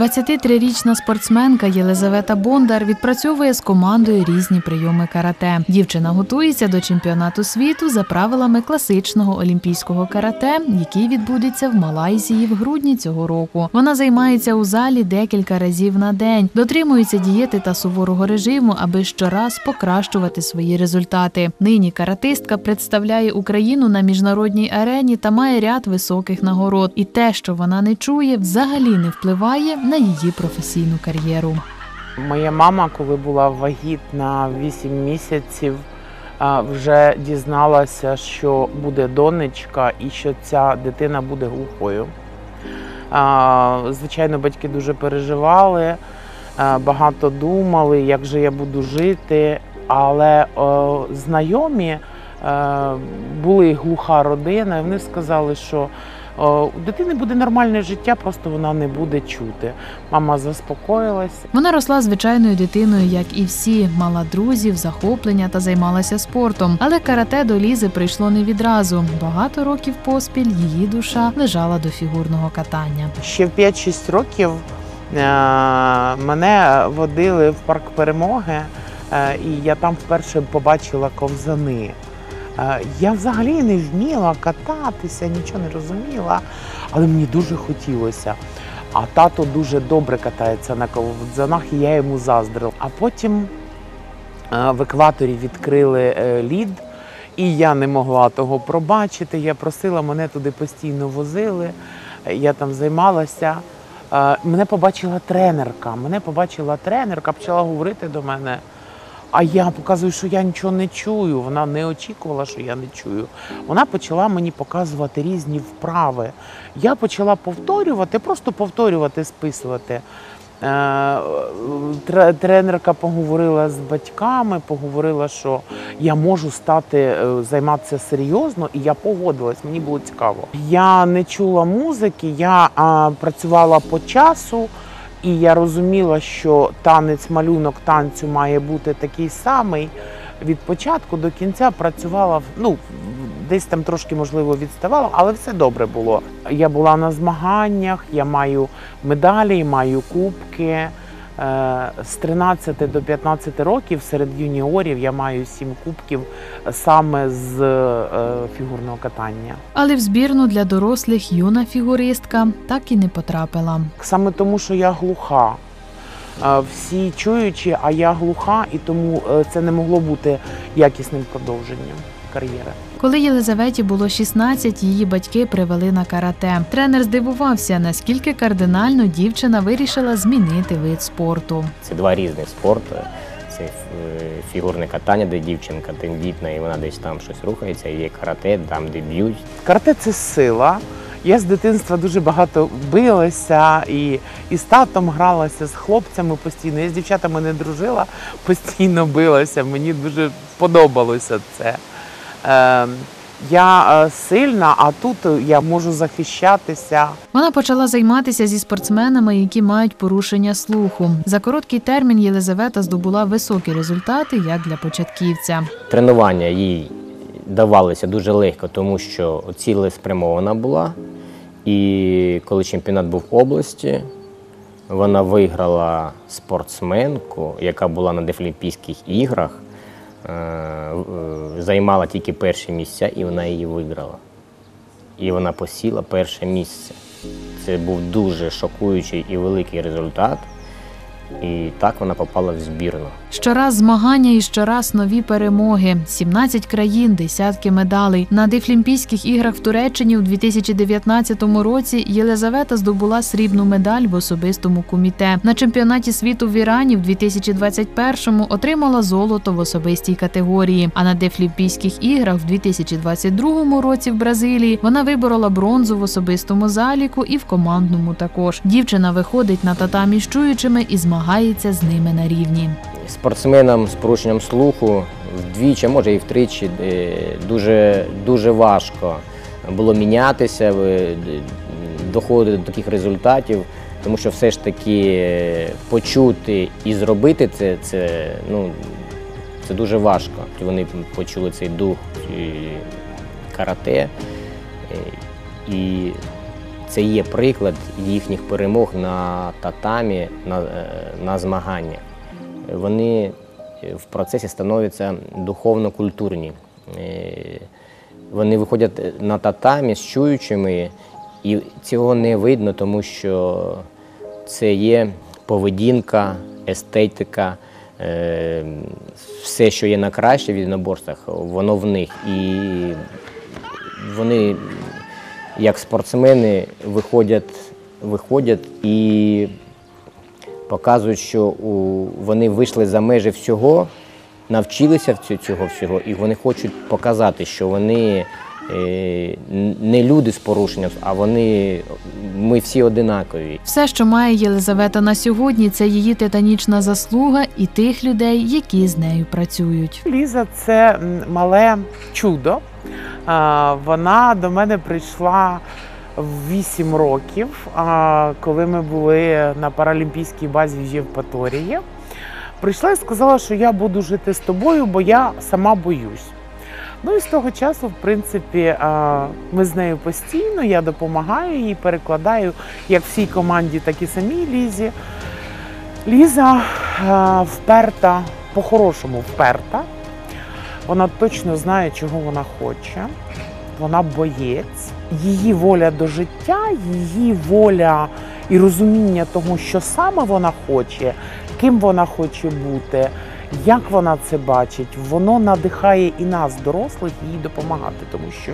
23-річна спортсменка Єлизавета Бондар відпрацьовує з командою різні прийоми карате. Дівчина готується до чемпіонату світу за правилами класичного олімпійського карате, який відбудеться в Малайзії в грудні цього року. Вона займається у залі декілька разів на день, дотримується дієти та суворого режиму, аби щораз покращувати свої результати. Нині каратистка представляє Україну на міжнародній арені та має ряд високих нагород. І те, що вона не чує, взагалі не впливає на її професійну кар'єру. Моя мама, коли була вагітна 8 місяців, вже дізналася, що буде донечка і що ця дитина буде глухою. Звичайно, батьки дуже переживали, багато думали, як же я буду жити, але знайомі, були глуха родина, і вони сказали, що у дитини буде нормальне життя, просто вона не буде чути. Мама заспокоїлась. Вона росла звичайною дитиною, як і всі, мала друзів, захоплення та займалася спортом. Але карате до Лізи прийшло не відразу. Багато років поспіль її душа лежала до фігурного катання. Ще в 5-6 років мене водили в парк Перемоги, і я там вперше побачила ковзани. Я взагалі не вміла кататися, нічого не розуміла, але мені дуже хотілося. А тато дуже добре катається на ковзанах, і я йому заздрила. А потім в екваторі відкрили лід, і я не могла того пробачити. Я просила, мене туди постійно возили, я там займалася. Мене побачила тренерка, почала говорити до мене. А я показую, що я нічого не чую. Вона не очікувала, що я не чую. Вона почала мені показувати різні вправи. Я почала повторювати, просто повторювати, списувати. Тренерка поговорила з батьками, поговорила, що я можу займатися серйозно, і я погодилась, мені було цікаво. Я не чула музики, я працювала по часу. І я розуміла, що танець, малюнок танцю має бути такий самий. Від початку до кінця працювала, десь там трошки, можливо, відставала, але все добре було. Я була на змаганнях, я маю медалі, маю кубки. З 13 до 15 років серед юніорів я маю 7 кубків саме з фігурного катання. Але в збірну для дорослих юна фігуристка так і не потрапила. Саме тому, що я глуха. Всі чуючі, а я глуха, і тому це не могло бути якісним продовженням кар'єри. Коли Єлизаветі було 16, її батьки привели на карате. Тренер здивувався, наскільки кардинально дівчина вирішила змінити вид спорту. Це два різних спорти. Це фігурне катання, де дівчинка тендітна і вона десь там щось рухається, і є карате, там де б'ють. Карате – це сила. Я з дитинства дуже багато билася і з татом гралася, з хлопцями постійно. Я з дівчатами не дружила, постійно билася, мені дуже подобалося це. Я сильна, а тут я можу захищатися. Вона почала займатися зі спортсменами, які мають порушення слуху. За короткий термін Єлизавета здобула високі результати, як для початківця. Тренування їй давалося дуже легко, тому що цілеспрямована була. І коли чемпіонат був в області, вона виграла спортсменку, яка була на Дефлімпійських іграх, займала тільки перші місця, і вона її виграла. І вона посіла перше місце. Це був дуже шокуючий і великий результат. І так вона попала в збірну. Щораз змагання і щораз нові перемоги. 17 країн, десятки медалей. На Дефлімпійських іграх в Туреччині у 2019 році Єлизавета здобула срібну медаль в особистому куміте. На чемпіонаті світу в Ірані в 2021-му отримала золото в особистій категорії. А на Дефлімпійських іграх в 2022 році в Бразилії вона виборола бронзу в особистому заліку і в командному також. Дівчина виходить на татамі з чуючими і змагається з ними на рівні. Спортсменам з порушенням слуху вдвічі, може і втричі, дуже важко було мінятися, доходити до таких результатів, тому що все ж таки почути і зробити це дуже важко. Вони почули цей дух карате, і це є приклад їхніх перемог на татамі, на змаганнях. Вони в процесі становляться духовно культурні. Вони виходять на татамі з чуючими, і цього не видно, тому що це є поведінка, естетика, все, що є на краще в єдиноборствах, воно в них. І вони, як спортсмени, виходять і показують, що вони вийшли за межі всього, навчилися цього всього, і вони хочуть показати, що вони не люди з порушенням, а ми всі одинакові. Все, що має Єлизавета на сьогодні, це її титанічна заслуга і тих людей, які з нею працюють. Ліза – це мале чудо. Вона до мене прийшла в 8 років, коли ми були на паралімпійській базі в Євпаторії. Прийшла і сказала, що я буду жити з тобою, бо я сама боюсь. Ну і з того часу, в принципі, ми з нею постійно, я допомагаю їй, перекладаю як всій команді, так і самій Лізі. Ліза вперта, по-хорошому вперта. Вона точно знає, чого вона хоче. Вона боєць. Її воля до життя, її воля і розуміння того, що саме вона хоче, ким вона хоче бути, як вона це бачить, воно надихає і нас, дорослих, їй допомагати. Тому що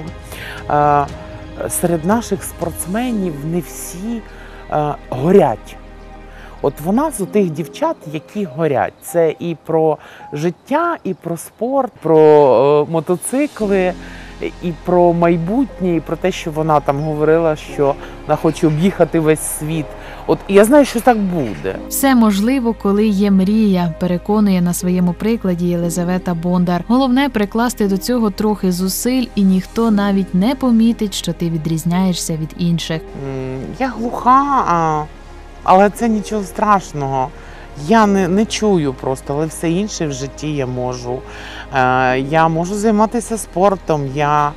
серед наших спортсменів не всі горять. От вона з тих дівчат, які горять. Це і про життя, і про спорт, про мотоцикли, і про майбутнє, і про те, що вона там говорила, що вона хоче об'їхати весь світ. От я знаю, що так буде. Все можливо, коли є мрія, переконує на своєму прикладі Єлизавета Бондар. Головне – прикласти до цього трохи зусиль, і ніхто навіть не помітить, що ти відрізняєшся від інших. Я глуха, але це нічого страшного. Я не чую просто, але все інше в житті я можу. Я можу займатися спортом, я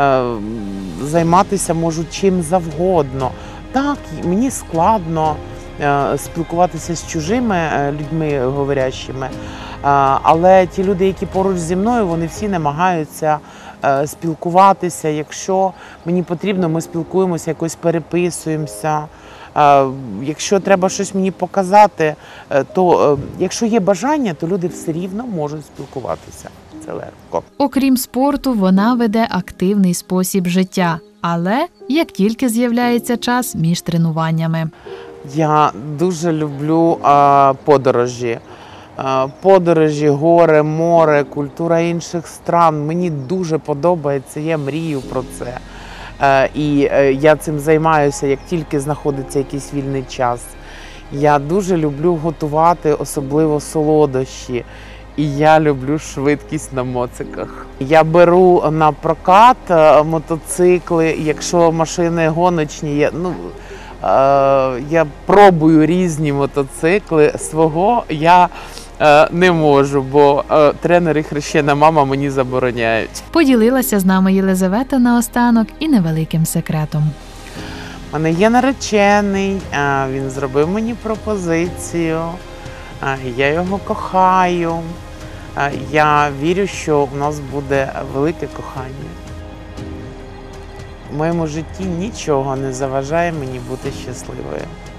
займатися можу чим завгодно. Так, мені складно спілкуватися з чужими людьми говорящими, але ті люди, які поруч зі мною, вони всі намагаються спілкуватися. Якщо мені потрібно, ми спілкуємося, якось переписуємося. Якщо треба щось мені показати, то якщо є бажання, то люди все рівно можуть спілкуватися. Це легко. Окрім спорту, вона веде активний спосіб життя. Але як тільки з'являється час між тренуваннями. Я дуже люблю подорожі. Подорожі, гори, море, культура інших стран. Мені дуже подобається, я мрію про це. І я цим займаюся, як тільки знаходиться якийсь вільний час. Я дуже люблю готувати, особливо солодощі. І я люблю швидкість на моциках. Я беру на прокат мотоцикли, якщо машини гоночні, я пробую різні мотоцикли. Свого я не можу, бо тренер і хрещена мама мені забороняють. Поділилася з нами Єлизавета наостанок і невеликим секретом. У мене є наречений, він зробив мені пропозицію, я його кохаю, я вірю, що у нас буде велике кохання. В моєму житті нічого не заважає мені бути щасливою.